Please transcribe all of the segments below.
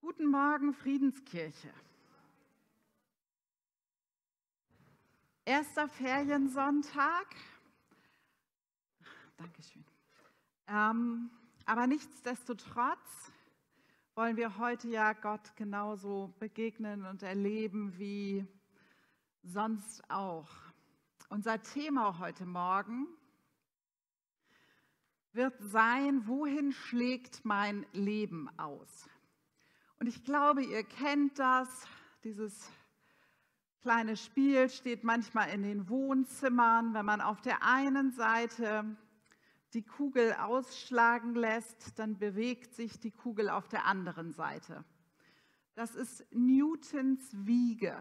Guten Morgen, Friedenskirche. Erster Feriensonntag. Dankeschön. Aber nichtsdestotrotz wollen wir heute ja Gott genauso begegnen und erleben wie sonst auch. Unser Thema heute Morgen wird sein: Wohin schlägt mein Leben aus? Und ich glaube, ihr kennt das, dieses kleine Spiel steht manchmal in den Wohnzimmern, wenn man auf der einen Seite die Kugel ausschlagen lässt, dann bewegt sich die Kugel auf der anderen Seite. Das ist Newtons Wiege.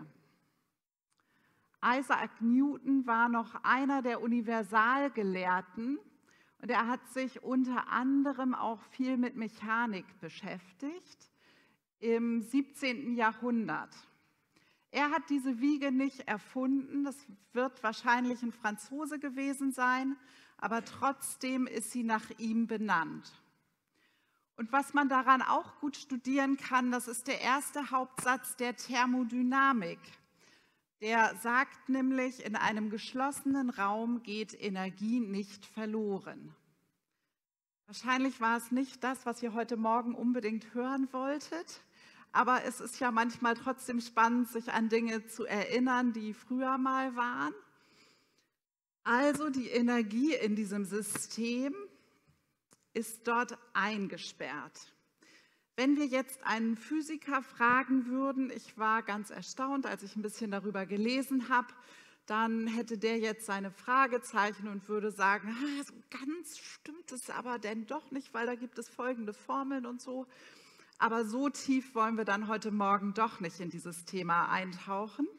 Isaac Newton war noch einer der Universalgelehrten und er hat sich unter anderem auch viel mit Mechanik beschäftigt im 17. Jahrhundert. Er hat diese Wiege nicht erfunden, das wird wahrscheinlich ein Franzose gewesen sein, aber trotzdem ist sie nach ihm benannt. Und was man daran auch gut studieren kann, das ist der erste Hauptsatz der Thermodynamik. Der sagt nämlich, in einem geschlossenen Raum geht Energie nicht verloren. Wahrscheinlich war es nicht das, was ihr heute Morgen unbedingt hören wolltet, aber es ist ja manchmal trotzdem spannend, sich an Dinge zu erinnern, die früher mal waren. Also die Energie in diesem System ist dort eingesperrt. Wenn wir jetzt einen Physiker fragen würden, ich war ganz erstaunt, als ich ein bisschen darüber gelesen habe, dann hätte der jetzt seine Fragezeichen und würde sagen, so ganz stimmt es aber denn doch nicht, weil da gibt es folgende Formeln und so. Aber so tief wollen wir dann heute Morgen doch nicht in dieses Thema eintauchen.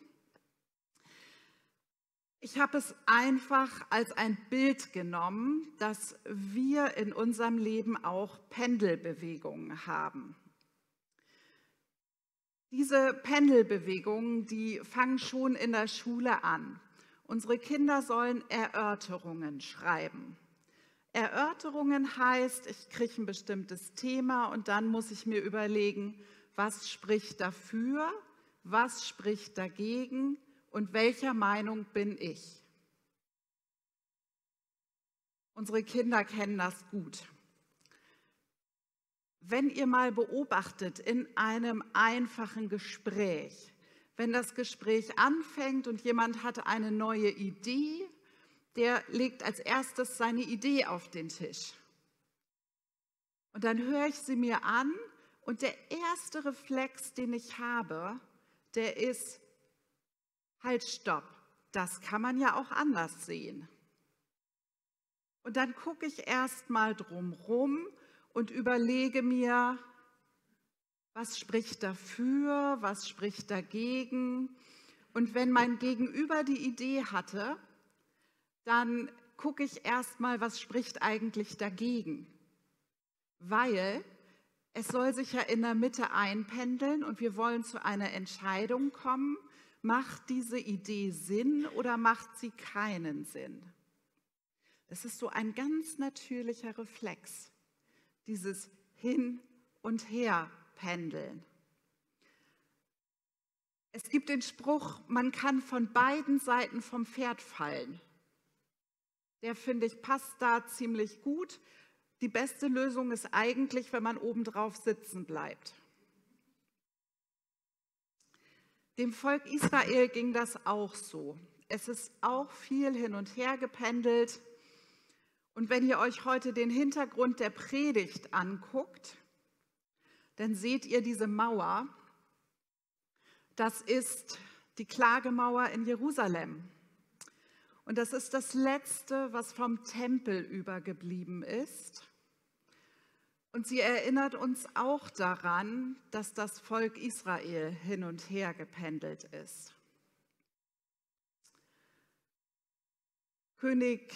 Ich habe es einfach als ein Bild genommen, dass wir in unserem Leben auch Pendelbewegungen haben. Diese Pendelbewegungen, die fangen schon in der Schule an. Unsere Kinder sollen Erörterungen schreiben. Erörterungen heißt, ich kriege ein bestimmtes Thema und dann muss ich mir überlegen, was spricht dafür, was spricht dagegen und welcher Meinung bin ich. Unsere Kinder kennen das gut. Wenn ihr mal beobachtet in einem einfachen Gespräch, wenn das Gespräch anfängt und jemand hat eine neue Idee, der legt als erstes seine Idee auf den Tisch. Und dann höre ich sie mir an und der erste Reflex, den ich habe, der ist: Halt, stopp, das kann man ja auch anders sehen. Und dann gucke ich erst mal drumherum und überlege mir, was spricht dafür, was spricht dagegen. Und wenn mein Gegenüber die Idee hatte, dann gucke ich erst mal, was spricht eigentlich dagegen. Weil es soll sich ja in der Mitte einpendeln und wir wollen zu einer Entscheidung kommen. Macht diese Idee Sinn oder macht sie keinen Sinn? Das ist so ein ganz natürlicher Reflex, dieses Hin- und Her-Pendeln. Es gibt den Spruch, man kann von beiden Seiten vom Pferd fallen. Der, finde ich, passt da ziemlich gut. Die beste Lösung ist eigentlich, wenn man obendrauf sitzen bleibt. Dem Volk Israel ging das auch so. Es ist auch viel hin und her gependelt. Und wenn ihr euch heute den Hintergrund der Predigt anguckt, dann seht ihr diese Mauer. Das ist die Klagemauer in Jerusalem. Und das ist das Letzte, was vom Tempel übergeblieben ist. Und sie erinnert uns auch daran, dass das Volk Israel hin und her gependelt ist. König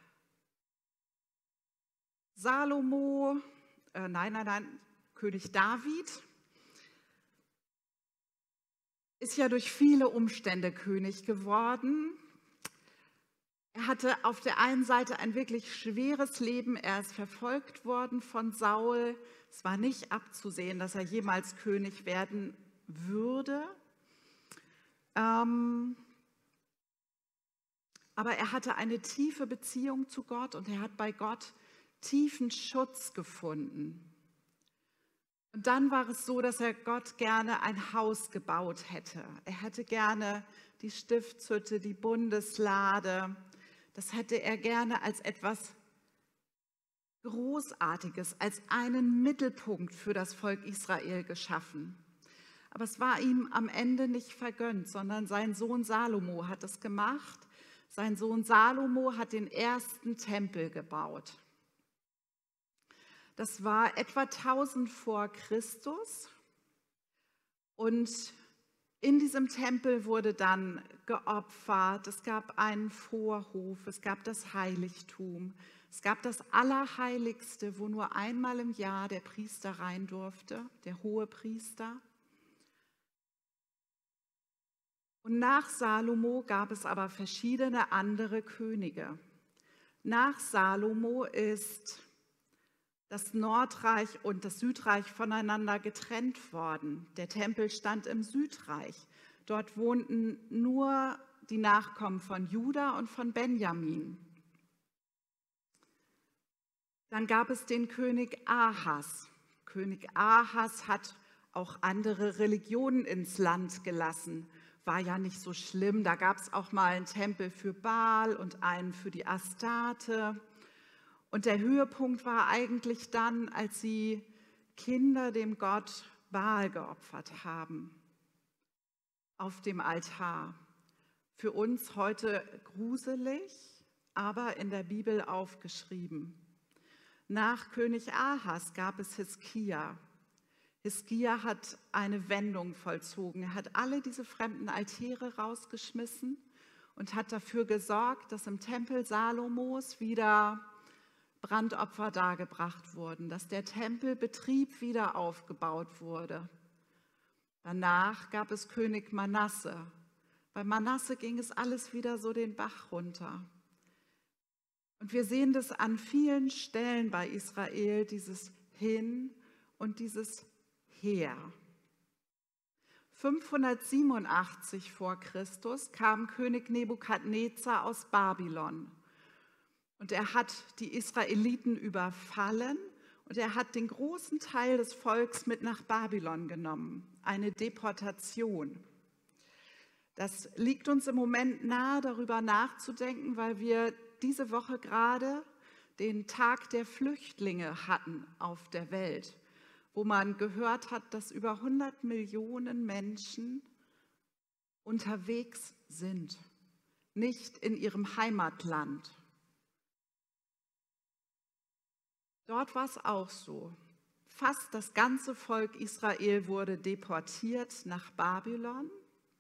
König David ist ja durch viele Umstände König geworden. Er hatte auf der einen Seite ein wirklich schweres Leben. Er ist verfolgt worden von Saul. Es war nicht abzusehen, dass er jemals König werden würde. Aber er hatte eine tiefe Beziehung zu Gott und er hat bei Gott tiefen Schutz gefunden. Und dann war es so, dass er Gott gerne ein Haus gebaut hätte. Er hätte gerne die Stiftshütte, die Bundeslade. Das hätte er gerne als etwas Großartiges, als einen Mittelpunkt für das Volk Israel geschaffen. Aber es war ihm am Ende nicht vergönnt, sondern sein Sohn Salomo hat es gemacht. Sein Sohn Salomo hat den ersten Tempel gebaut. Das war etwa 1000 vor Christus und in diesem Tempel wurde dann geopfert. Es gab einen Vorhof, es gab das Heiligtum, es gab das Allerheiligste, wo nur einmal im Jahr der Priester rein durfte, der Hohepriester. Und nach Salomo gab es aber verschiedene andere Könige. Nach Salomo ist das Nordreich und das Südreich voneinander getrennt worden. Der Tempel stand im Südreich. Dort wohnten nur die Nachkommen von Juda und von Benjamin. Dann gab es den König Ahas. König Ahas hat auch andere Religionen ins Land gelassen. War ja nicht so schlimm. Da gab es auch mal einen Tempel für Baal und einen für die Astarte. Und der Höhepunkt war eigentlich dann, als sie Kinder dem Gott Baal geopfert haben auf dem Altar. Für uns heute gruselig, aber in der Bibel aufgeschrieben. Nach König Ahas gab es Hiskia. Hiskia hat eine Wendung vollzogen. Er hat alle diese fremden Altäre rausgeschmissen und hat dafür gesorgt, dass im Tempel Salomos wieder Brandopfer dargebracht wurden, dass der Tempelbetrieb wieder aufgebaut wurde. Danach gab es König Manasse. Bei Manasse ging es alles wieder so den Bach runter. Und wir sehen das an vielen Stellen bei Israel, dieses Hin und dieses Her. 587 vor Christus kam König Nebukadnezar aus Babylon. Und er hat die Israeliten überfallen und er hat den großen Teil des Volks mit nach Babylon genommen. Eine Deportation. Das liegt uns im Moment nahe, darüber nachzudenken, weil wir diese Woche gerade den Tag der Flüchtlinge hatten auf der Welt, wo man gehört hat, dass über 100 Millionen Menschen unterwegs sind, nicht in ihrem Heimatland. Dort war es auch so. Fast das ganze Volk Israel wurde deportiert nach Babylon.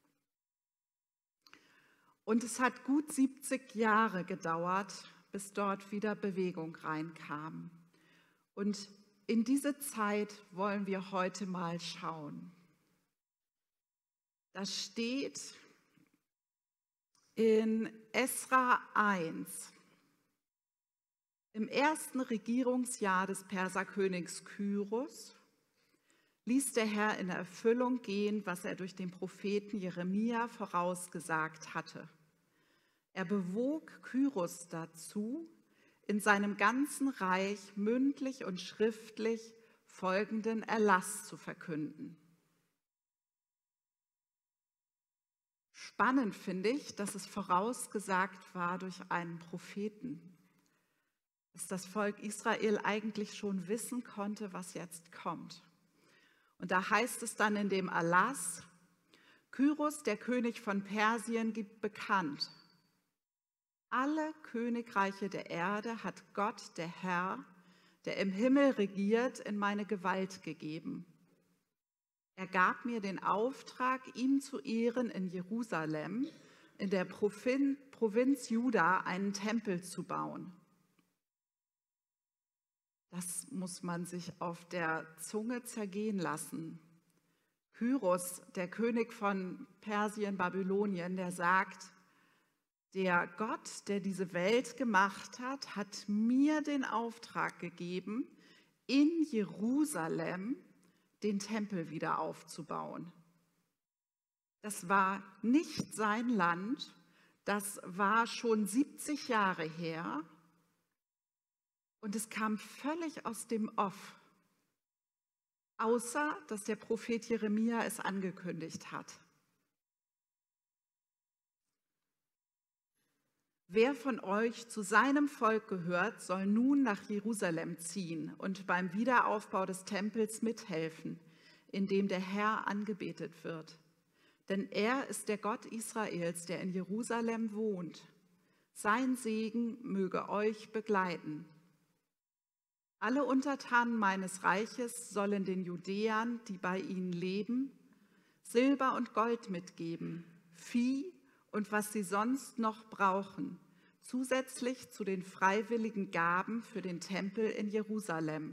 Und es hat gut 70 Jahre gedauert, bis dort wieder Bewegung reinkam. Und in diese Zeit wollen wir heute mal schauen. Das steht in Esra 1. Im ersten Regierungsjahr des Perserkönigs Kyros ließ der Herr in Erfüllung gehen, was er durch den Propheten Jeremia vorausgesagt hatte. Er bewog Kyros dazu, in seinem ganzen Reich mündlich und schriftlich folgenden Erlass zu verkünden. Spannend finde ich, dass es vorausgesagt war durch einen Propheten, dass das Volk Israel eigentlich schon wissen konnte, was jetzt kommt. Und da heißt es dann in dem Erlass, Kyros, der König von Persien, gibt bekannt, alle Königreiche der Erde hat Gott, der Herr, der im Himmel regiert, in meine Gewalt gegeben. Er gab mir den Auftrag, ihm zu ehren in Jerusalem, in der Provinz Juda, einen Tempel zu bauen. Das muss man sich auf der Zunge zergehen lassen. Kyros, der König von Persien, Babylonien, der sagt, Der Gott, der diese Welt gemacht hat, hat mir den Auftrag gegeben, in Jerusalem den Tempel wieder aufzubauen. Das war nicht sein Land, das war schon 70 Jahre her und es kam völlig aus dem Off, außer dass der Prophet Jeremia es angekündigt hat. Wer von euch zu seinem Volk gehört, soll nun nach Jerusalem ziehen und beim Wiederaufbau des Tempels mithelfen, in dem der Herr angebetet wird. Denn er ist der Gott Israels, der in Jerusalem wohnt. Sein Segen möge euch begleiten. Alle Untertanen meines Reiches sollen den Judäern, die bei ihnen leben, Silber und Gold mitgeben, Vieh und was sie sonst noch brauchen, zusätzlich zu den freiwilligen Gaben für den Tempel in Jerusalem.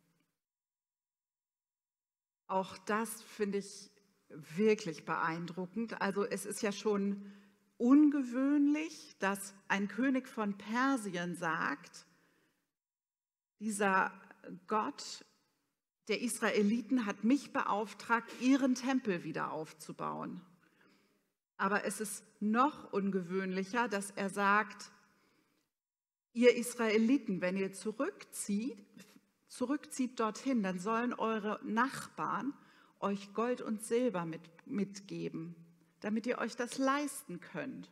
Auch das finde ich wirklich beeindruckend. Also es ist ja schon ungewöhnlich, dass ein König von Persien sagt, dieser Gott der Israeliten hat mich beauftragt, ihren Tempel wieder aufzubauen. Aber es ist noch ungewöhnlicher, dass er sagt, ihr Israeliten, wenn ihr zurückzieht dorthin, dann sollen eure Nachbarn euch Gold und Silber mitgeben, damit ihr euch das leisten könnt.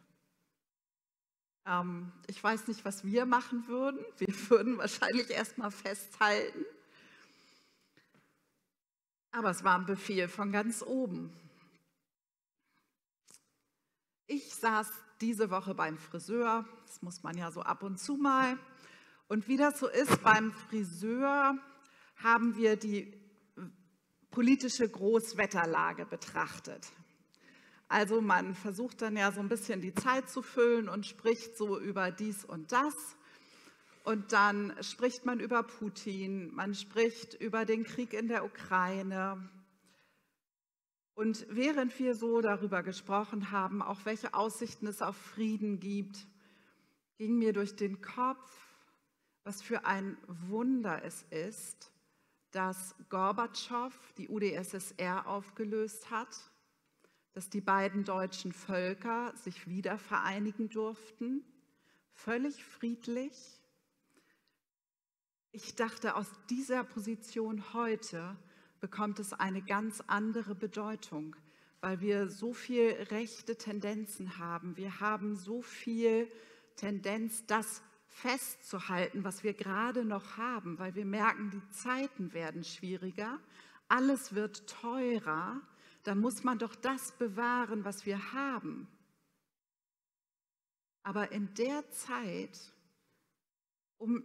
Ich weiß nicht, was wir machen würden. Wir würden wahrscheinlich erstmal festhalten. Aber es war ein Befehl von ganz oben. Ich saß diese Woche beim Friseur, das muss man ja so ab und zu mal. Und wie das so ist, beim Friseur haben wir die politische Großwetterlage betrachtet. Also man versucht dann ja so ein bisschen die Zeit zu füllen und spricht so über dies und das. Und dann spricht man über Putin, man spricht über den Krieg in der Ukraine. Und während wir so darüber gesprochen haben, auch welche Aussichten es auf Frieden gibt, ging mir durch den Kopf, was für ein Wunder es ist, dass Gorbatschow die UdSSR aufgelöst hat, dass die beiden deutschen Völker sich wieder vereinigen durften, völlig friedlich. Ich dachte, aus dieser Position heute bekommt es eine ganz andere Bedeutung, weil wir so viel rechte Tendenzen haben. Wir haben so viel Tendenz, das festzuhalten, was wir gerade noch haben, weil wir merken, die Zeiten werden schwieriger, alles wird teurer, da muss man doch das bewahren, was wir haben. Aber in der Zeit, um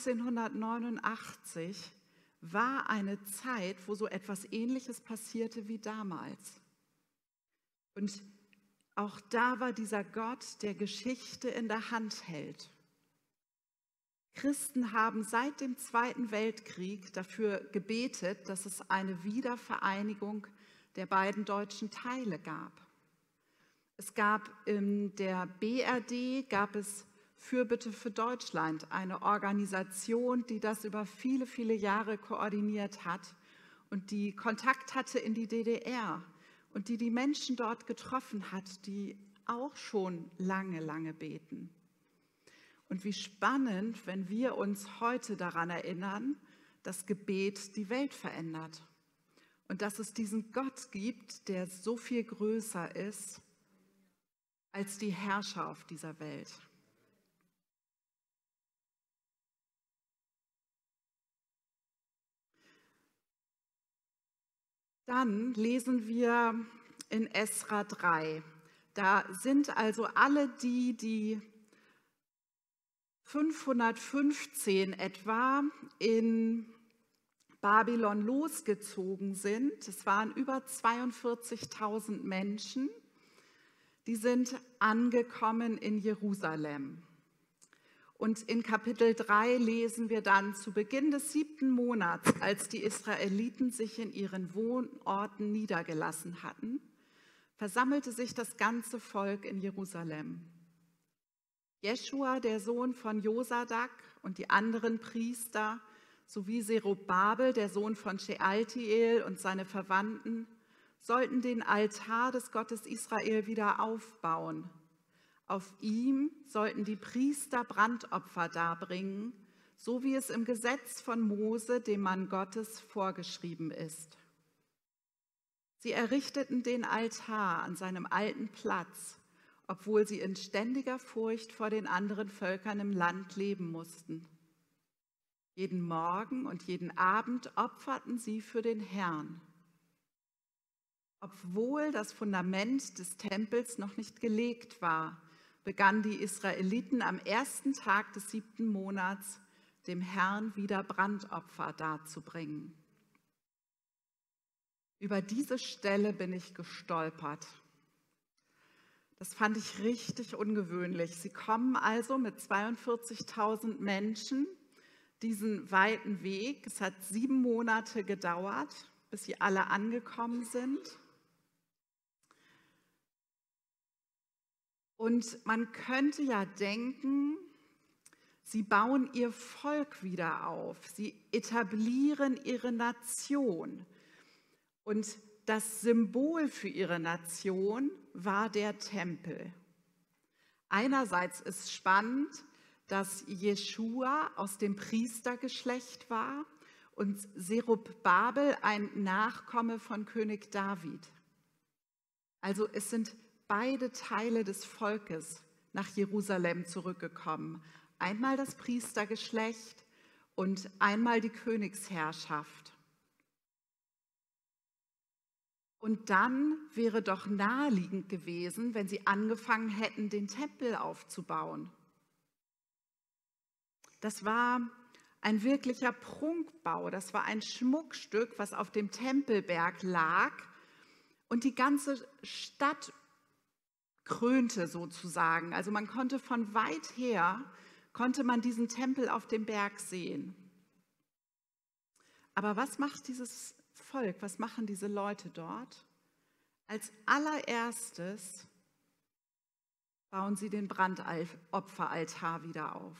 1989, war eine Zeit, wo so etwas Ähnliches passierte wie damals. Und auch da war dieser Gott, der Geschichte in der Hand hält. Christen haben seit dem Zweiten Weltkrieg dafür gebetet, dass es eine Wiedervereinigung der beiden deutschen Teile gab. Es gab in der BRD, Fürbitte für Deutschland, eine Organisation, die das über viele, viele Jahre koordiniert hat und die Kontakt hatte in die DDR und die Menschen dort getroffen hat, die auch schon lange, lange beten. Und wie spannend, wenn wir uns heute daran erinnern, dass Gebet die Welt verändert und dass es diesen Gott gibt, der so viel größer ist als die Herrscher auf dieser Welt. Dann lesen wir in Esra 3. Da sind also alle die 515 etwa in Babylon losgezogen sind. Es waren über 42.000 Menschen, die sind angekommen in Jerusalem. Und in Kapitel 3 lesen wir dann, zu Beginn des 7. Monats, als die Israeliten sich in ihren Wohnorten niedergelassen hatten, versammelte sich das ganze Volk in Jerusalem. Jeschua, der Sohn von Josadak, und die anderen Priester, sowie Zerubabel, der Sohn von Shealtiel, und seine Verwandten, sollten den Altar des Gottes Israel wieder aufbauen. Auf ihm sollten die Priester Brandopfer darbringen, so wie es im Gesetz von Mose, dem Mann Gottes, vorgeschrieben ist. Sie errichteten den Altar an seinem alten Platz, obwohl sie in ständiger Furcht vor den anderen Völkern im Land leben mussten. Jeden Morgen und jeden Abend opferten sie für den Herrn. Obwohl das Fundament des Tempels noch nicht gelegt war, begannen die Israeliten am ersten Tag des 7. Monats, dem Herrn wieder Brandopfer darzubringen. Über diese Stelle bin ich gestolpert. Das fand ich richtig ungewöhnlich. Sie kommen also mit 42.000 Menschen diesen weiten Weg. Es hat 7 Monate gedauert, bis sie alle angekommen sind. Und man könnte ja denken, sie bauen ihr Volk wieder auf. Sie etablieren ihre Nation. Und das Symbol für ihre Nation war der Tempel. Einerseits ist spannend, dass Jeschua aus dem Priestergeschlecht war und Zerubabel ein Nachkomme von König David. Also es sind beide Teile des Volkes nach Jerusalem zurückgekommen. Einmal das Priestergeschlecht und einmal die Königsherrschaft. Und dann wäre doch naheliegend gewesen, wenn sie angefangen hätten, den Tempel aufzubauen. Das war ein wirklicher Prunkbau, das war ein Schmuckstück, was auf dem Tempelberg lag und die ganze Stadt krönte sozusagen. Also man konnte von weit her, diesen Tempel auf dem Berg sehen. Aber was macht dieses Volk, was machen diese Leute dort? Als allererstes bauen sie den Brandopferaltar wieder auf.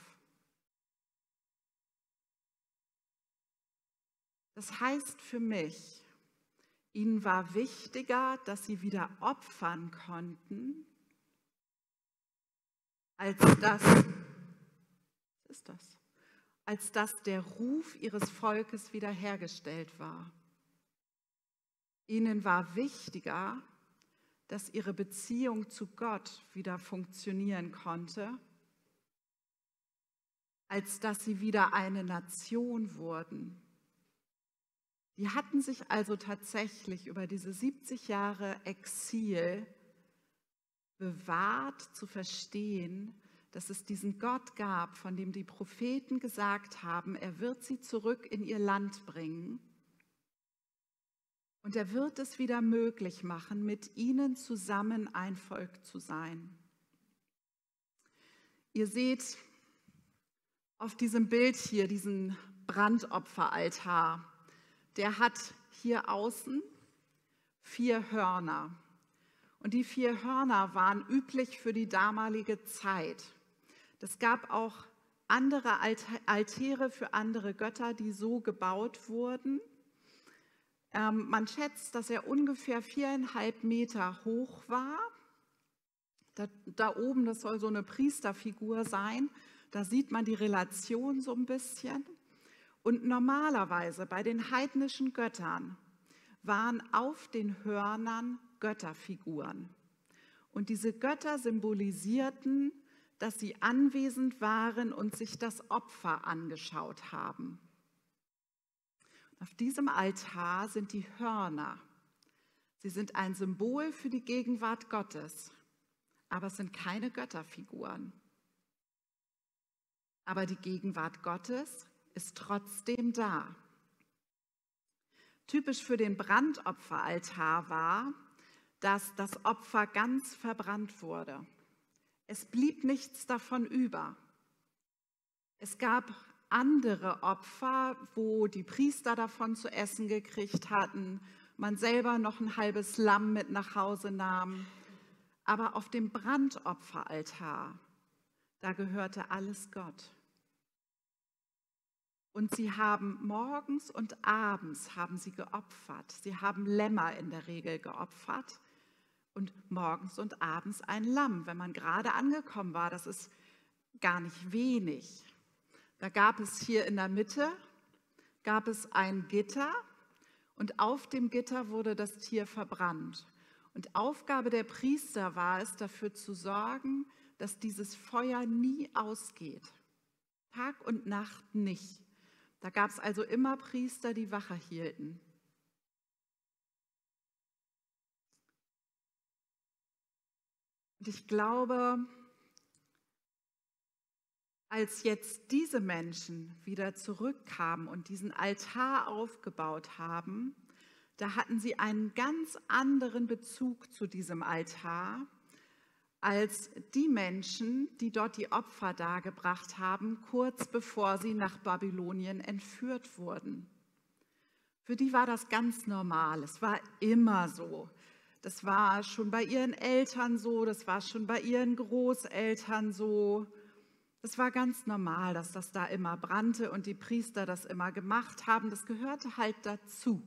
Das heißt für mich, ihnen war wichtiger, dass sie wieder opfern konnten, als dass der Ruf ihres Volkes wiederhergestellt war. Ihnen war wichtiger, dass ihre Beziehung zu Gott wieder funktionieren konnte, als dass sie wieder eine Nation wurden. Die hatten sich also tatsächlich über diese 70 Jahre Exil bewahrt zu verstehen, dass es diesen Gott gab, von dem die Propheten gesagt haben, er wird sie zurück in ihr Land bringen und er wird es wieder möglich machen, mit ihnen zusammen ein Volk zu sein. Ihr seht auf diesem Bild hier diesen Brandopferaltar. Der hat hier außen 4 Hörner. Und die 4 Hörner waren üblich für die damalige Zeit. Es gab auch andere Altäre für andere Götter, die so gebaut wurden. Man schätzt, dass er ungefähr 4,5 Meter hoch war. Da oben, das soll so eine Priesterfigur sein. Da sieht man die Relation so ein bisschen. Und normalerweise bei den heidnischen Göttern waren auf den Hörnern Götterfiguren. Und diese Götter symbolisierten, dass sie anwesend waren und sich das Opfer angeschaut haben. Auf diesem Altar sind die Hörner. Sie sind ein Symbol für die Gegenwart Gottes, aber es sind keine Götterfiguren. Aber die Gegenwart Gottes ist trotzdem da. Typisch für den Brandopferaltar war, dass das Opfer ganz verbrannt wurde. Es blieb nichts davon über. Es gab andere Opfer, wo die Priester davon zu essen gekriegt hatten, man selber noch ein halbes Lamm mit nach Hause nahm. Aber auf dem Brandopferaltar, Da gehörte alles Gott. Und sie haben morgens und abends haben sie geopfert. Sie haben Lämmer in der Regel geopfert und morgens und abends ein Lamm, wenn man gerade angekommen war. Das ist gar nicht wenig. Da gab es hier in der Mitte, gab es ein Gitter und auf dem Gitter wurde das Tier verbrannt. Und Aufgabe der Priester war es, dafür zu sorgen, dass dieses Feuer nie ausgeht. Tag und Nacht nicht. Da gab es also immer Priester, die Wache hielten. Und ich glaube, als jetzt diese Menschen wieder zurückkamen und diesen Altar aufgebaut haben, da hatten sie einen ganz anderen Bezug zu diesem Altar als die Menschen, die dort die Opfer dargebracht haben, kurz bevor sie nach Babylonien entführt wurden. Für die war das ganz normal, es war immer so. Das war schon bei ihren Eltern so, das war schon bei ihren Großeltern so. Es war ganz normal, dass das da immer brannte und die Priester das immer gemacht haben. Das gehörte halt dazu.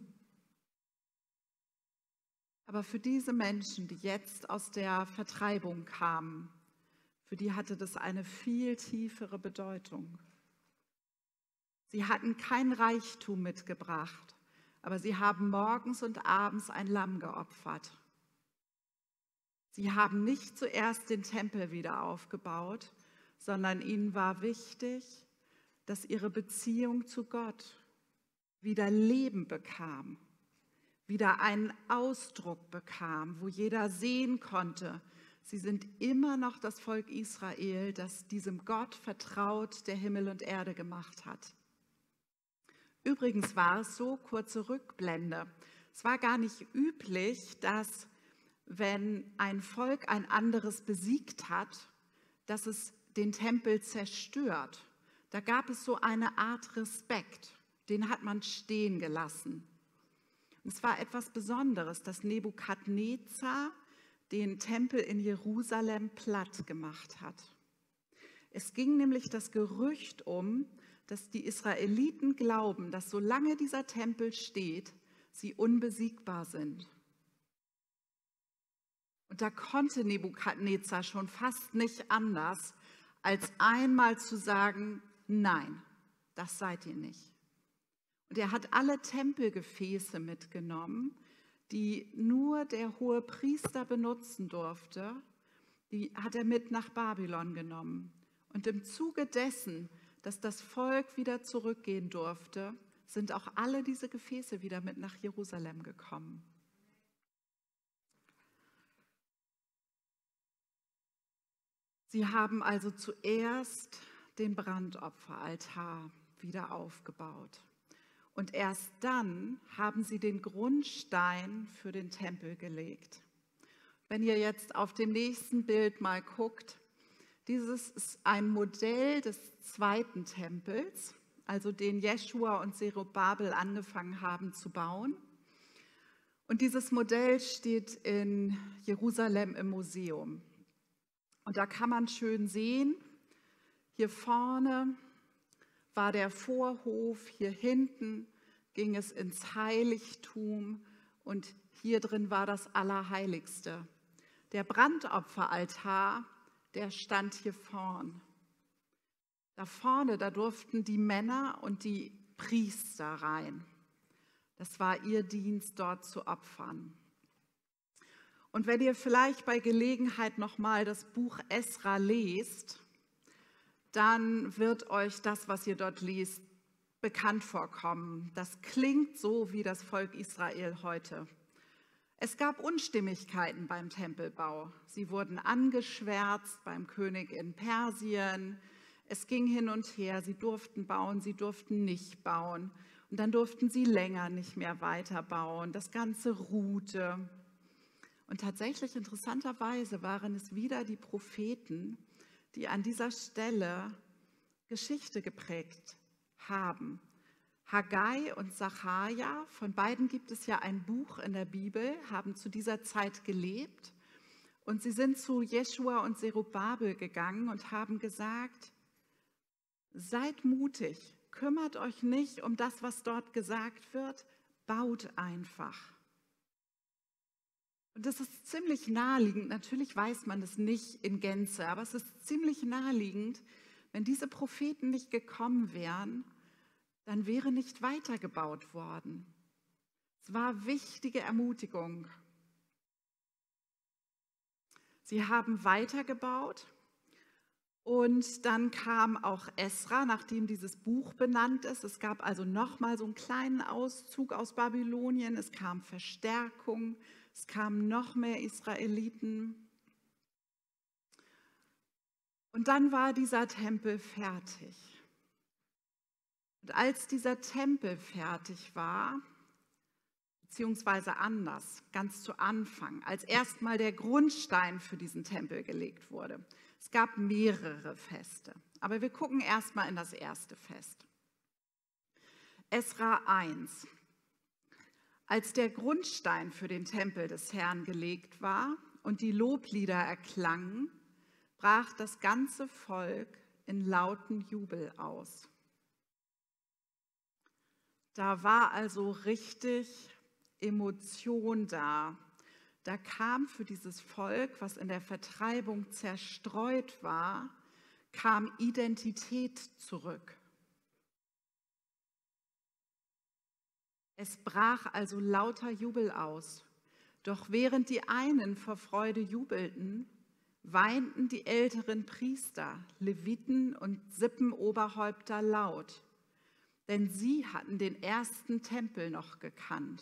Aber für diese Menschen, die jetzt aus der Vertreibung kamen, für die hatte das eine viel tiefere Bedeutung. Sie hatten kein Reichtum mitgebracht, aber sie haben morgens und abends ein Lamm geopfert. Sie haben nicht zuerst den Tempel wieder aufgebaut, sondern ihnen war wichtig, dass ihre Beziehung zu Gott wieder Leben bekam, wieder einen Ausdruck bekam, wo jeder sehen konnte, sie sind immer noch das Volk Israel, das diesem Gott vertraut, der Himmel und Erde gemacht hat. Übrigens war es so, kurze Rückblende, es war gar nicht üblich, dass wenn ein Volk ein anderes besiegt hat, dass es den Tempel zerstört. Da gab es so eine Art Respekt, den hat man stehen gelassen. Und es war etwas Besonderes, dass Nebukadnezar den Tempel in Jerusalem platt gemacht hat. Es ging nämlich das Gerücht um, dass die Israeliten glauben, dass solange dieser Tempel steht, sie unbesiegbar sind. Und da konnte Nebukadnezar schon fast nicht anders, als einmal zu sagen, nein, das seid ihr nicht. Und er hat alle Tempelgefäße mitgenommen, die nur der hohe Priester benutzen durfte, die hat er mit nach Babylon genommen. Und im Zuge dessen, dass das Volk wieder zurückgehen durfte, sind auch alle diese Gefäße wieder mit nach Jerusalem gekommen. Sie haben also zuerst den Brandopferaltar wieder aufgebaut. Und erst dann haben sie den Grundstein für den Tempel gelegt. Wenn ihr jetzt auf dem nächsten Bild mal guckt, dieses ist ein Modell des zweiten Tempels, also den Jeschua und Zerubabel angefangen haben zu bauen. Und dieses Modell steht in Jerusalem im Museum. Und da kann man schön sehen, hier vorne war der Vorhof, hier hinten ging es ins Heiligtum und hier drin war das Allerheiligste. Der Brandopferaltar, der stand hier vorn. Da vorne, da durften die Männer und die Priester rein. Das war ihr Dienst, dort zu opfern. Und wenn ihr vielleicht bei Gelegenheit nochmal das Buch Esra lest, dann wird euch das, was ihr dort liest, bekannt vorkommen. Das klingt so wie das Volk Israel heute. Es gab Unstimmigkeiten beim Tempelbau. Sie wurden angeschwärzt beim König in Persien. Es ging hin und her. Sie durften bauen, sie durften nicht bauen. Und dann durften sie länger nicht mehr weiterbauen. Das Ganze ruhte. Und tatsächlich interessanterweise waren es wieder die Propheten, die an dieser Stelle Geschichte geprägt haben. Haggai und Sacharja, von beiden gibt es ja ein Buch in der Bibel, haben zu dieser Zeit gelebt. Und sie sind zu Jeschua und Zerubabel gegangen und haben gesagt, seid mutig, kümmert euch nicht um das, was dort gesagt wird, baut einfach. Und das ist ziemlich naheliegend, natürlich weiß man es nicht in Gänze, aber es ist ziemlich naheliegend, wenn diese Propheten nicht gekommen wären, dann wäre nicht weitergebaut worden. Es war wichtige Ermutigung. Sie haben weitergebaut und dann kam auch Esra, nachdem dieses Buch benannt ist. Es gab also nochmal so einen kleinen Auszug aus Babylonien. Es kam Verstärkung, es kamen noch mehr Israeliten. Und dann war dieser Tempel fertig. Und als dieser Tempel fertig war, beziehungsweise anders, ganz zu Anfang, als erstmal der Grundstein für diesen Tempel gelegt wurde. Es gab mehrere Feste, aber wir gucken erstmal in das erste Fest. Esra 1. Als der Grundstein für den Tempel des Herrn gelegt war und die Loblieder erklangen, brach das ganze Volk in lauten Jubel aus. Da war also richtig Emotion da. Da kam für dieses Volk, was in der Vertreibung zerstreut war, kam Identität zurück. Es brach also lauter Jubel aus. Doch während die einen vor Freude jubelten, weinten die älteren Priester, Leviten und Sippenoberhäupter laut, denn sie hatten den ersten Tempel noch gekannt.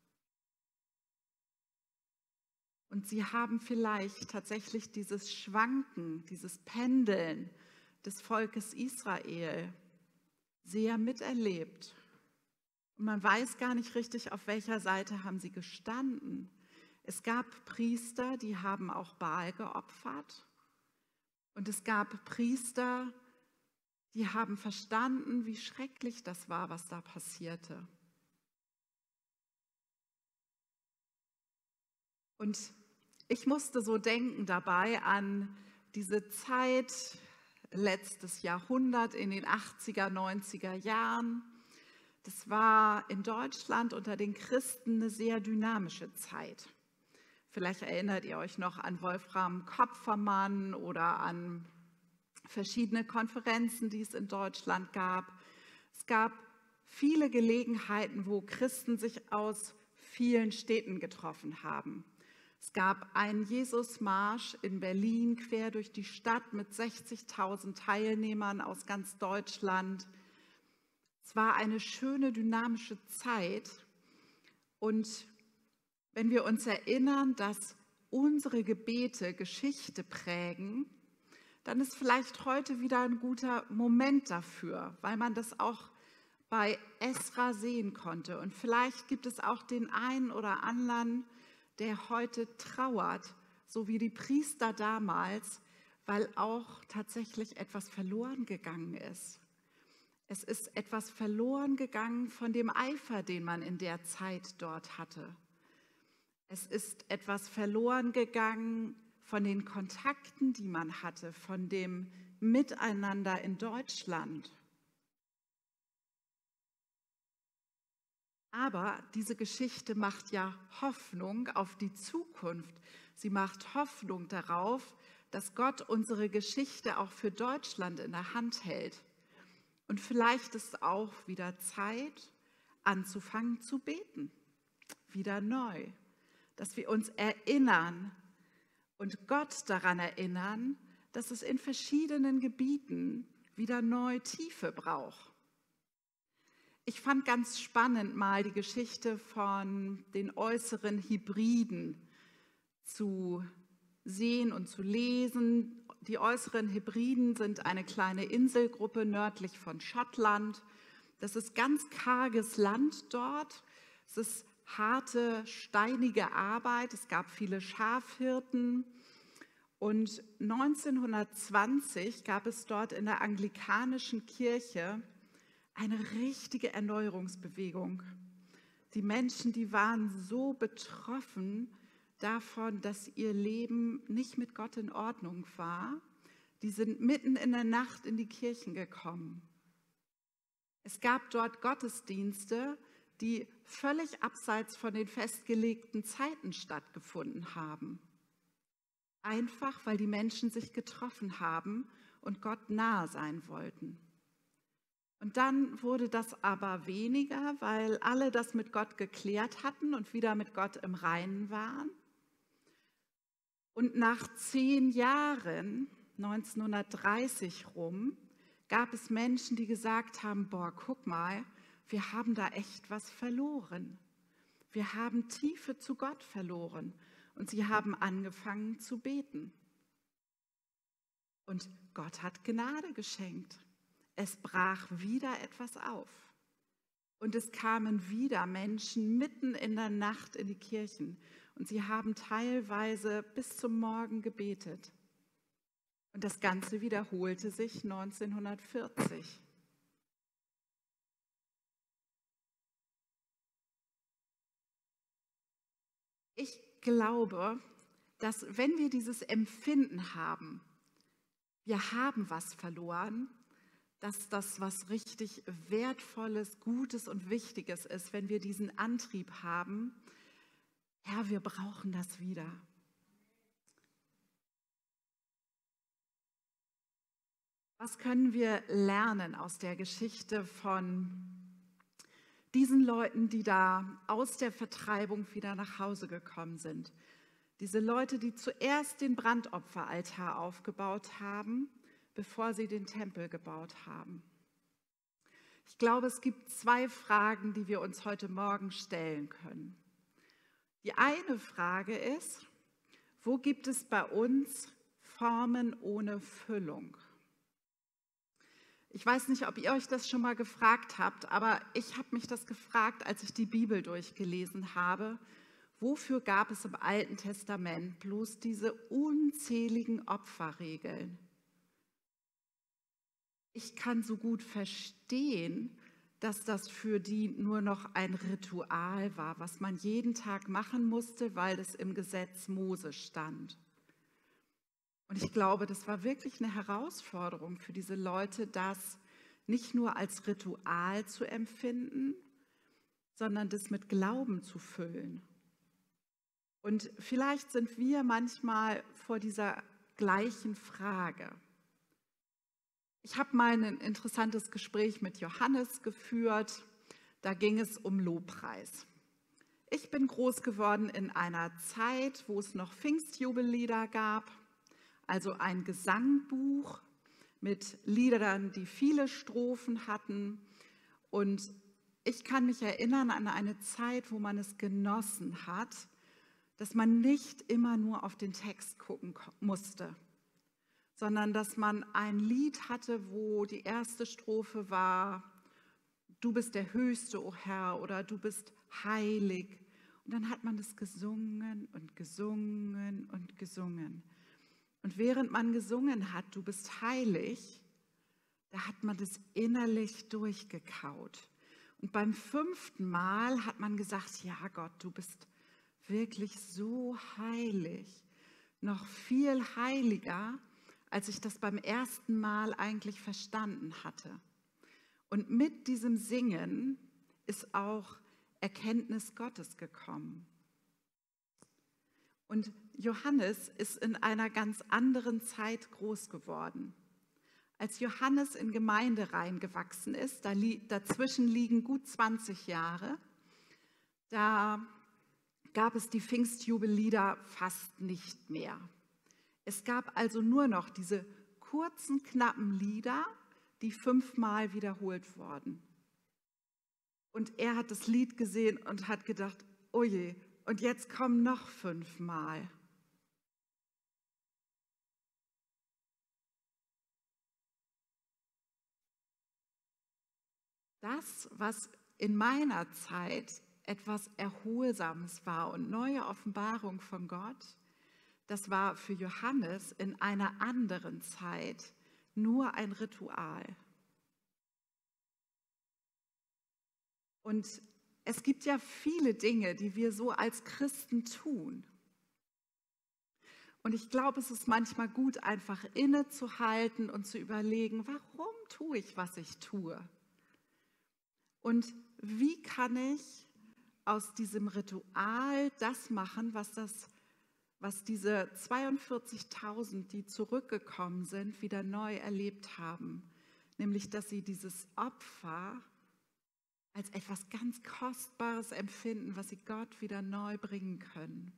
Und sie haben vielleicht tatsächlich dieses Schwanken, dieses Pendeln des Volkes Israel sehr miterlebt. Und man weiß gar nicht richtig, auf welcher Seite haben sie gestanden. Es gab Priester, die haben auch Baal geopfert. Und es gab Priester, die haben verstanden, wie schrecklich das war, was da passierte. Und ich musste so denken dabei an diese Zeit, letztes Jahrhundert, in den 80er, 90er Jahren. Das war in Deutschland unter den Christen eine sehr dynamische Zeit. Vielleicht erinnert ihr euch noch an Wolfram Kopfermann oder an verschiedene Konferenzen, die es in Deutschland gab. Es gab viele Gelegenheiten, wo Christen sich aus vielen Städten getroffen haben. Es gab einen Jesusmarsch in Berlin quer durch die Stadt mit 60.000 Teilnehmern aus ganz Deutschland. Es war eine schöne, dynamische Zeit. Und wenn wir uns erinnern, dass unsere Gebete Geschichte prägen, dann ist vielleicht heute wieder ein guter Moment dafür, weil man das auch bei Esra sehen konnte. Und vielleicht gibt es auch den einen oder anderen, der heute trauert, so wie die Priester damals, weil auch tatsächlich etwas verloren gegangen ist. Es ist etwas verloren gegangen von dem Eifer, den man in der Zeit dort hatte. Es ist etwas verloren gegangen von den Kontakten, die man hatte, von dem Miteinander in Deutschland. Aber diese Geschichte macht ja Hoffnung auf die Zukunft. Sie macht Hoffnung darauf, dass Gott unsere Geschichte auch für Deutschland in der Hand hält. Und vielleicht ist auch wieder Zeit, anzufangen zu beten, wieder neu, dass wir uns erinnern und Gott daran erinnern, dass es in verschiedenen Gebieten wieder neu Tiefe braucht. Ich fand ganz spannend, mal die Geschichte von den äußeren Hebriden zu sehen und zu lesen. Die äußeren Hebriden sind eine kleine Inselgruppe nördlich von Schottland. Das ist ganz karges Land dort. Es ist harte, steinige Arbeit. Es gab viele Schafhirten. Und 1920 gab es dort in der anglikanischen Kirche eine richtige Erneuerungsbewegung. Die Menschen, die waren so betroffen, davon, dass ihr Leben nicht mit Gott in Ordnung war. Die sind mitten in der Nacht in die Kirchen gekommen. Es gab dort Gottesdienste, die völlig abseits von den festgelegten Zeiten stattgefunden haben. Einfach, weil die Menschen sich getroffen haben und Gott nahe sein wollten. Und dann wurde das aber weniger, weil alle das mit Gott geklärt hatten und wieder mit Gott im Reinen waren. Und nach 10 Jahren, 1930 rum, gab es Menschen, die gesagt haben, boah, guck mal, wir haben da echt was verloren. Wir haben Tiefe zu Gott verloren. Und sie haben angefangen zu beten. Und Gott hat Gnade geschenkt. Es brach wieder etwas auf. Und es kamen wieder Menschen mitten in der Nacht in die Kirchen. Und sie haben teilweise bis zum Morgen gebetet. Und das Ganze wiederholte sich 1940. Ich glaube, dass wenn wir dieses Empfinden haben, wir haben was verloren, dass das was richtig Wertvolles, Gutes und Wichtiges ist, wenn wir diesen Antrieb haben, Herr, wir brauchen das wieder. Was können wir lernen aus der Geschichte von diesen Leuten, die da aus der Vertreibung wieder nach Hause gekommen sind? Diese Leute, die zuerst den Brandopferaltar aufgebaut haben, bevor sie den Tempel gebaut haben. Ich glaube, es gibt 2 Fragen, die wir uns heute Morgen stellen können. Die eine Frage ist, wo gibt es bei uns Formen ohne Füllung? Ich weiß nicht, ob ihr euch das schon mal gefragt habt, aber ich habe mich das gefragt, als ich die Bibel durchgelesen habe. Wofür gab es im Alten Testament bloß diese unzähligen Opferregeln? Ich kann so gut verstehen, dass das für die nur noch ein Ritual war, was man jeden Tag machen musste, weil es im Gesetz Mose stand. Und ich glaube, das war wirklich eine Herausforderung für diese Leute, das nicht nur als Ritual zu empfinden, sondern das mit Glauben zu füllen. Und vielleicht sind wir manchmal vor dieser gleichen Frage. Ich habe mal ein interessantes Gespräch mit Johannes geführt. Da ging es um Lobpreis. Ich bin groß geworden in einer Zeit, wo es noch Pfingstjubellieder gab, also ein Gesangbuch mit Liedern, die viele Strophen hatten. Und ich kann mich erinnern an eine Zeit, wo man es genossen hat, dass man nicht immer nur auf den Text gucken musste, sondern dass man ein Lied hatte, wo die erste Strophe war, du bist der Höchste, o Herr, oder du bist heilig. Und dann hat man das gesungen und gesungen und gesungen. Und während man gesungen hat, du bist heilig, da hat man das innerlich durchgekaut. Und beim 5. Mal hat man gesagt, ja Gott, du bist wirklich so heilig, noch viel heiliger, als ich das beim ersten Mal eigentlich verstanden hatte. Und mit diesem Singen ist auch Erkenntnis Gottes gekommen. Und Johannes ist in einer ganz anderen Zeit groß geworden. Als Johannes in Gemeinde reingewachsen ist, dazwischen liegen gut 20 Jahre, da gab es die Pfingstjubellieder fast nicht mehr. Es gab also nur noch diese kurzen, knappen Lieder, die 5-mal wiederholt wurden. Und er hat das Lied gesehen und hat gedacht, oh je, und jetzt kommen noch 5-mal. Das, was in meiner Zeit etwas Erholsames war und neue Offenbarung von Gott, das war für Johannes in einer anderen Zeit nur ein Ritual. Und es gibt ja viele Dinge, die wir so als Christen tun. Und ich glaube, es ist manchmal gut, einfach innezuhalten und zu überlegen, warum tue ich, was ich tue? Und wie kann ich aus diesem Ritual das machen, was diese 42.000, die zurückgekommen sind, wieder neu erlebt haben? Nämlich, dass sie dieses Opfer als etwas ganz Kostbares empfinden, was sie Gott wieder neu bringen können.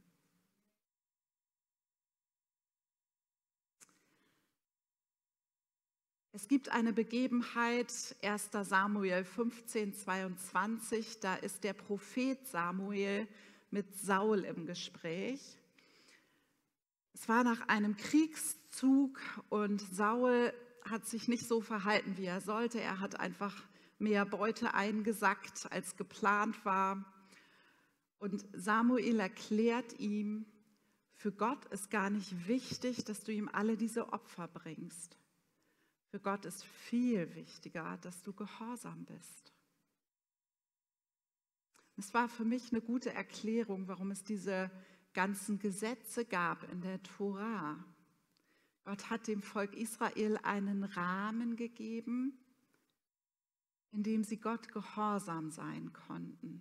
Es gibt eine Begebenheit, 1. Samuel 15:22, da ist der Prophet Samuel mit Saul im Gespräch. Es war nach einem Kriegszug und Saul hat sich nicht so verhalten, wie er sollte. Er hat einfach mehr Beute eingesackt, als geplant war. Und Samuel erklärt ihm, für Gott ist gar nicht wichtig, dass du ihm alle diese Opfer bringst. Für Gott ist viel wichtiger, dass du gehorsam bist. Es war für mich eine gute Erklärung, warum es diese ganzen Gesetze gab in der Tora. Gott hat dem Volk Israel einen Rahmen gegeben, in dem sie Gott gehorsam sein konnten.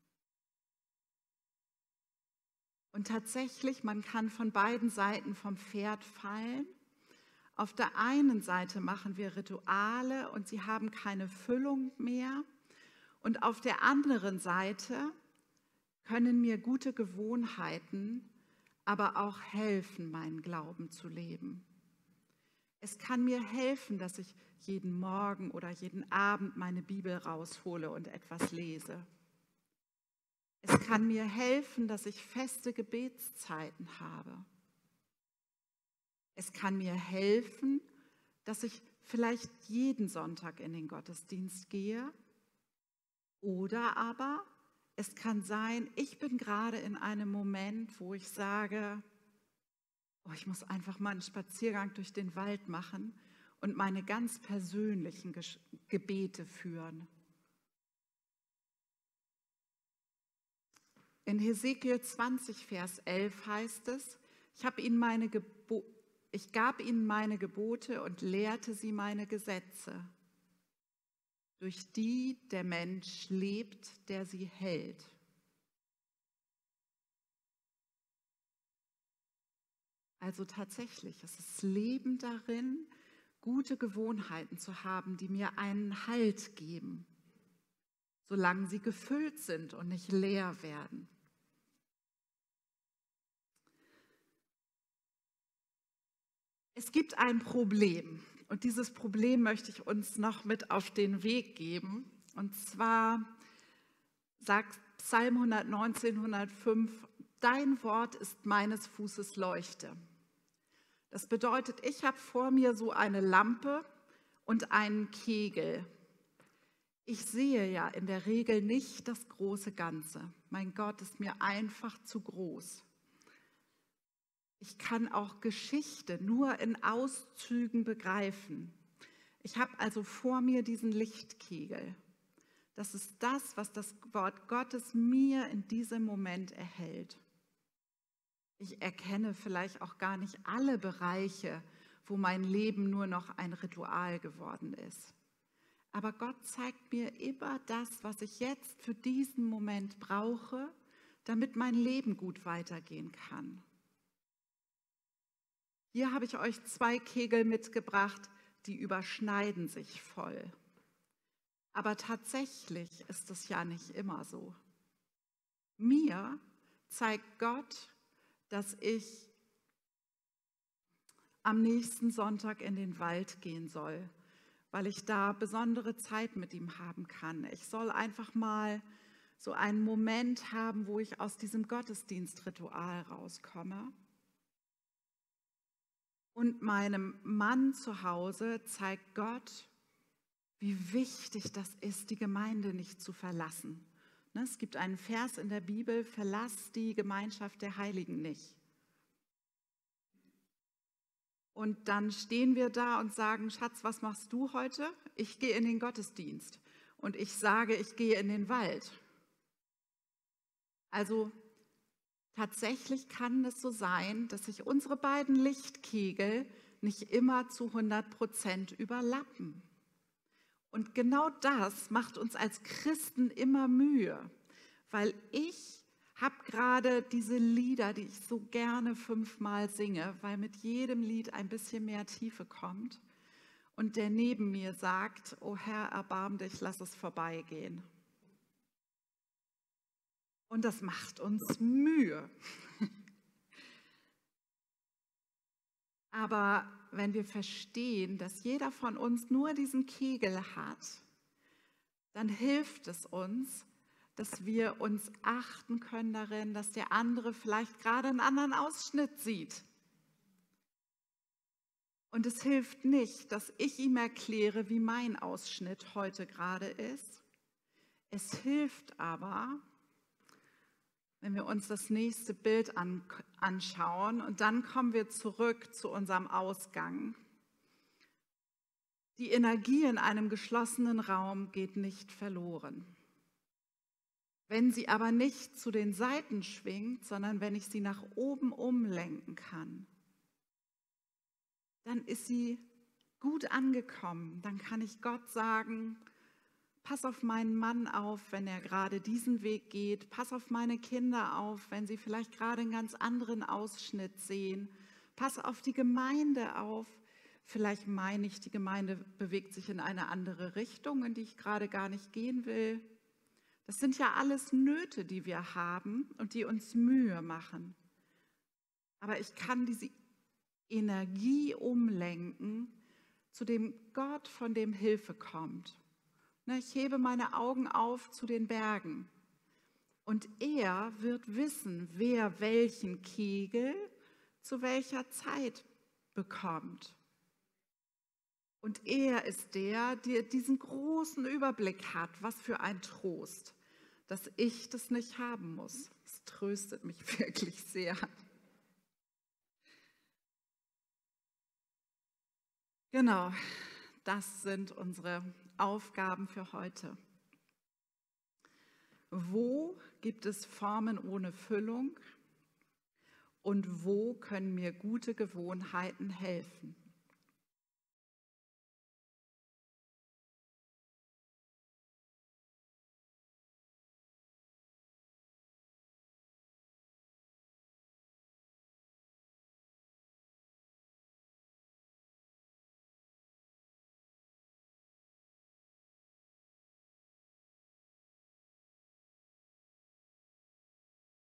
Und tatsächlich, man kann von beiden Seiten vom Pferd fallen. Auf der einen Seite machen wir Rituale und sie haben keine Füllung mehr. Und auf der anderen Seite können mir gute Gewohnheiten aber auch helfen, meinen Glauben zu leben. Es kann mir helfen, dass ich jeden Morgen oder jeden Abend meine Bibel raushole und etwas lese. Es kann mir helfen, dass ich feste Gebetszeiten habe. Es kann mir helfen, dass ich vielleicht jeden Sonntag in den Gottesdienst gehe. Oder aber es kann sein, ich bin gerade in einem Moment, wo ich sage, oh, ich muss einfach mal einen Spaziergang durch den Wald machen und meine ganz persönlichen Gebete führen. In Hesekiel 20, Vers 11 heißt es, ich gab ihnen meine Gebote und lehrte sie meine Gesetze, durch die der Mensch lebt, der sie hält. Also tatsächlich, es ist Leben darin, gute Gewohnheiten zu haben, die mir einen Halt geben, solange sie gefüllt sind und nicht leer werden. Es gibt ein Problem und dieses Problem möchte ich uns noch mit auf den Weg geben. Und zwar sagt Psalm 119, 105, dein Wort ist meines Fußes Leuchte. Das bedeutet, ich habe vor mir so eine Lampe und einen Kegel. Ich sehe ja in der Regel nicht das große Ganze. Mein Gott ist mir einfach zu groß. Ich kann auch Geschichte nur in Auszügen begreifen. Ich habe also vor mir diesen Lichtkegel. Das ist das, was das Wort Gottes mir in diesem Moment erhält. Ich erkenne vielleicht auch gar nicht alle Bereiche, wo mein Leben nur noch ein Ritual geworden ist. Aber Gott zeigt mir immer das, was ich jetzt für diesen Moment brauche, damit mein Leben gut weitergehen kann. Hier habe ich euch 2 Kegel mitgebracht, die überschneiden sich voll. Aber tatsächlich ist es ja nicht immer so. Mir zeigt Gott, dass ich am nächsten Sonntag in den Wald gehen soll, weil ich da besondere Zeit mit ihm haben kann. Ich soll einfach mal so einen Moment haben, wo ich aus diesem Gottesdienstritual rauskomme. Und meinem Mann zu Hause zeigt Gott, wie wichtig das ist, die Gemeinde nicht zu verlassen. Es gibt einen Vers in der Bibel, verlass die Gemeinschaft der Heiligen nicht. Und dann stehen wir da und sagen, Schatz, was machst du heute? Ich gehe in den Gottesdienst. Und ich sage, ich gehe in den Wald. Also Tatsächlich kann es so sein, dass sich unsere beiden Lichtkegel nicht immer zu 100% überlappen. Und genau das macht uns als Christen immer Mühe, weil ich habe gerade diese Lieder, die ich so gerne 5-mal singe, weil mit jedem Lied ein bisschen mehr Tiefe kommt. Und der neben mir sagt, oh Herr, erbarm dich, lass es vorbeigehen. Und das macht uns Mühe. Aber wenn wir verstehen, dass jeder von uns nur diesen Kegel hat, dann hilft es uns, dass wir uns achten können darin, dass der andere vielleicht gerade einen anderen Ausschnitt sieht. Und es hilft nicht, dass ich ihm erkläre, wie mein Ausschnitt heute gerade ist. Es hilft aber, wenn wir uns das nächste Bild anschauen und dann kommen wir zurück zu unserem Ausgang. Die Energie in einem geschlossenen Raum geht nicht verloren. Wenn sie aber nicht zu den Seiten schwingt, sondern wenn ich sie nach oben umlenken kann, dann ist sie gut angekommen. Dann kann ich Gott sagen, pass auf meinen Mann auf, wenn er gerade diesen Weg geht. Pass auf meine Kinder auf, wenn sie vielleicht gerade einen ganz anderen Ausschnitt sehen. Pass auf die Gemeinde auf. Vielleicht meine ich, die Gemeinde bewegt sich in eine andere Richtung, in die ich gerade gar nicht gehen will. Das sind ja alles Nöte, die wir haben und die uns Mühe machen. Aber ich kann diese Energie umlenken zu dem Gott, von dem Hilfe kommt. Ich hebe meine Augen auf zu den Bergen und er wird wissen, wer welchen Kegel zu welcher Zeit bekommt. Und er ist der diesen großen Überblick hat. Was für ein Trost, dass ich das nicht haben muss. Es tröstet mich wirklich sehr. Genau, das sind unsere Aufgaben für heute. Wo gibt es Formen ohne Füllung und wo können mir gute Gewohnheiten helfen?